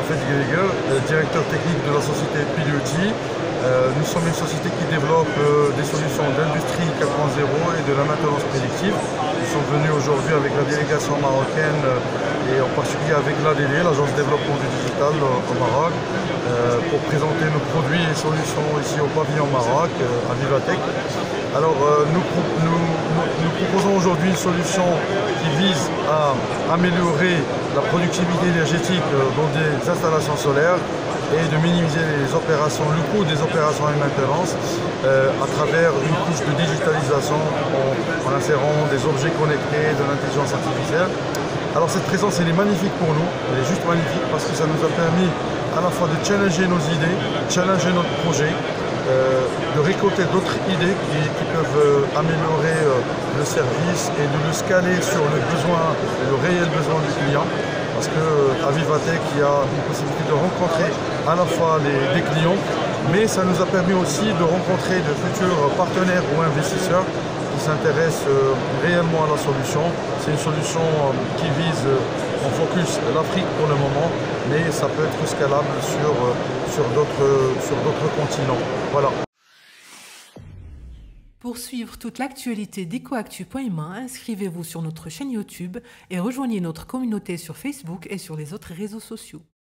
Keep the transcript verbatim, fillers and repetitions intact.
Rafet Geiger, directeur technique de la société Piloty. Euh, nous sommes une société qui développe euh, des solutions d'industrie quatre point zéro et de la maintenance prédictive. Nous sommes venus aujourd'hui avec la délégation marocaine euh, et en particulier avec l'A D D, l'Agence de développement du digital euh, au Maroc, euh, pour présenter nos produits et solutions ici au pavillon Maroc, euh, à Vivatech. Alors euh, nous, nous, nous proposons aujourd'hui une solution qui vise à améliorer la productivité énergétique dans des installations solaires et de minimiser les opérations, le coût des opérations et maintenance euh, à travers une couche de digitalisation en, en insérant des objets connectés, de l'intelligence artificielle. Alors cette présence elle est magnifique pour nous, elle est juste magnifique parce que ça nous a permis à la fois de challenger nos idées, challenger notre projet, euh, de récolter d'autres idées qui, qui peuvent euh, améliorer euh, le service et de le scaler sur le besoin, le réel besoin du client. Parce qu'à Vivatech, il y a une possibilité de rencontrer à la fois les, des clients, mais ça nous a permis aussi de rencontrer de futurs partenaires ou investisseurs qui s'intéressent réellement à la solution. C'est une solution qui vise en focus l'Afrique pour le moment, mais ça peut être scalable sur, sur d'autres sur d'autres continents. Voilà. Pour suivre toute l'actualité d'EcoActu point M un, inscrivez-vous sur notre chaîne YouTube et rejoignez notre communauté sur Facebook et sur les autres réseaux sociaux.